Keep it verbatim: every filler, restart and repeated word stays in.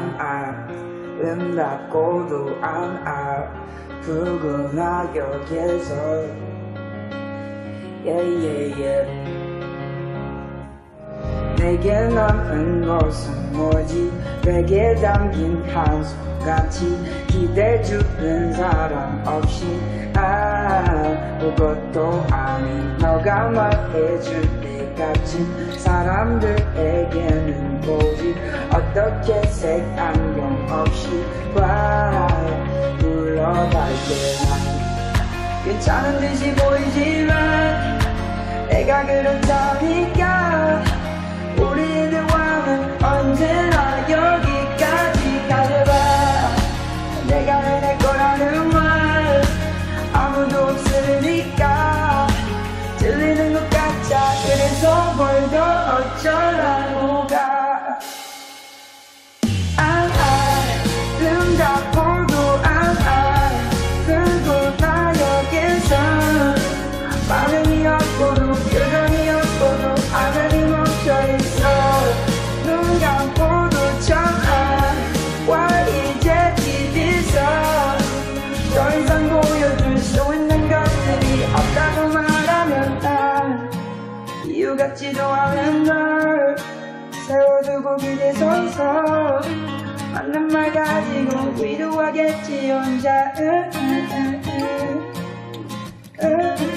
안 아름답고도 안 아프구나 여기서 yeah, yeah, yeah. 내게 남은 것은 뭐지 베개에 담긴 한숨같이 기대주는 사람 없이 아무것도 아닌 너가 말해줄 때까지 사람들에게는 보지 어떻게 색안경 없이 꽉 불러갈게 난 괜찮은 듯이 보이지만 내가 그렇다니까 우리의 대화는 언제나 여기까지 가져가 내가 해낼 거라는 말 아무도 없으니까 들리는 것 같아 그래서 뭘 더 어쩌라고 가 안 아름답고도 안 아프구나 여기서 마음이 없고도 표정이 없고도 하늘이 멈춰있어 눈 감고도 참아 이제 TV에서 더 이상 보여줄 수 있는 것들이 없다고 말하면 난 이유 같지도 않은 널 세워두고 기대 서서 맞는 말 가지고 위로하겠지 혼자